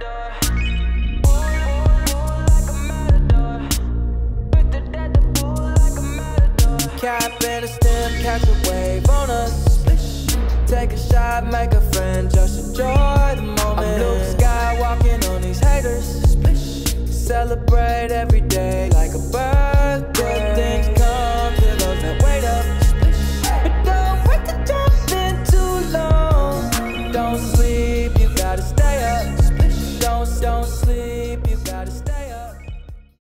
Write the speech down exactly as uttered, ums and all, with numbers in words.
Cap and a stem, catch a wave on us. Take a shot, make a friend, just enjoy the moment. I'm Luke Sky walking on these haters. Celebrate every day.